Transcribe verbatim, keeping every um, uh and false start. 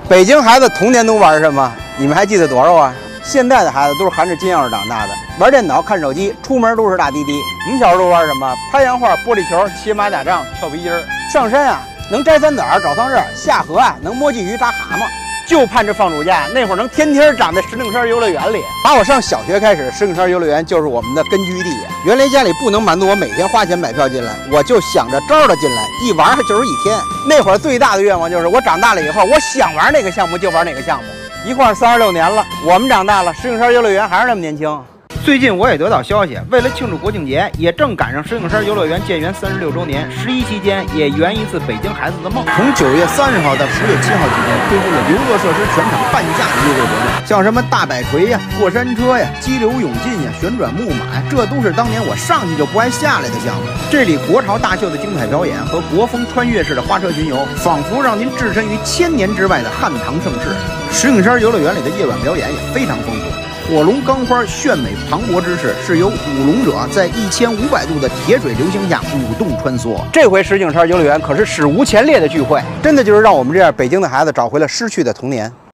北京孩子童年都玩什么？你们还记得多少啊？现在的孩子都是含着金钥匙长大的，玩电脑、看手机，出门都是大滴滴。我们小时候都玩什么？拍洋画、玻璃球、骑马打仗、跳皮筋儿。上山啊，能摘酸枣、找桑葚；下河啊，能摸鲫鱼、抓蛤蟆。就盼着放暑假，那会儿能天天长在石景山游乐园里。打我上小学开始，石景山游乐园就是我们的根据地呀。原来家里不能满足我每天花钱买票进来，我就想着招着进来，一玩就是一天。那会儿最大的愿望就是我长大了以后，我想玩哪个项目就玩哪个项目。一晃三十六年了，我们长大了，石景山游乐园还是那么年轻。最近我也得到消息，为了庆祝国庆节，也正赶上石景山游乐园建园三十六周年，十一期间也圆一次北京孩子的梦。从九月三十号到十月七号期间，推出了游乐设施全场半价的优惠活动，像什么大摆锤呀、过山车呀、激流勇进呀、旋转木马，这都是当年我上去就不爱下来的项目。这里国潮大秀的精彩表演和国风穿越式的花车巡游，仿佛让您置身于千年之外的汉唐盛世。石景山游乐园里的夜晚表演也非常丰富。火龙钢花炫美磅礴之势，是由舞龙者在一千五百度的铁水流星下舞动穿梭。这回石景山游乐园可是史无前例的聚会，真的就是让我们这样北京的孩子找回了失去的童年。